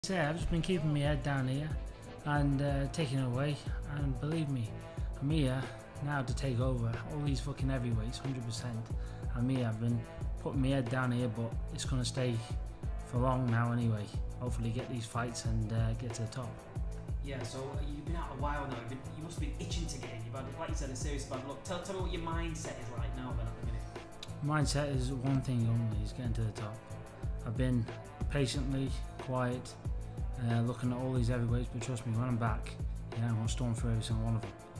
I've just been keeping my head down here and taking it away, and believe me, I'm here now to take over all these fucking heavyweights, 100%. I'm here, I've been putting my head down here, but it's going to stay for long now anyway. Hopefully get these fights and get to the top. Yeah, so you've been out a while now, you must have been itching to get in. You've had, like you said, a serious bad luck. Tell me what your mindset is like now then at the minute. Mindset is one thing only, is getting to the top. I've been patiently, quiet, looking at all these heavyweights, but trust me, when I'm back, I'm going to storm through every single one of them.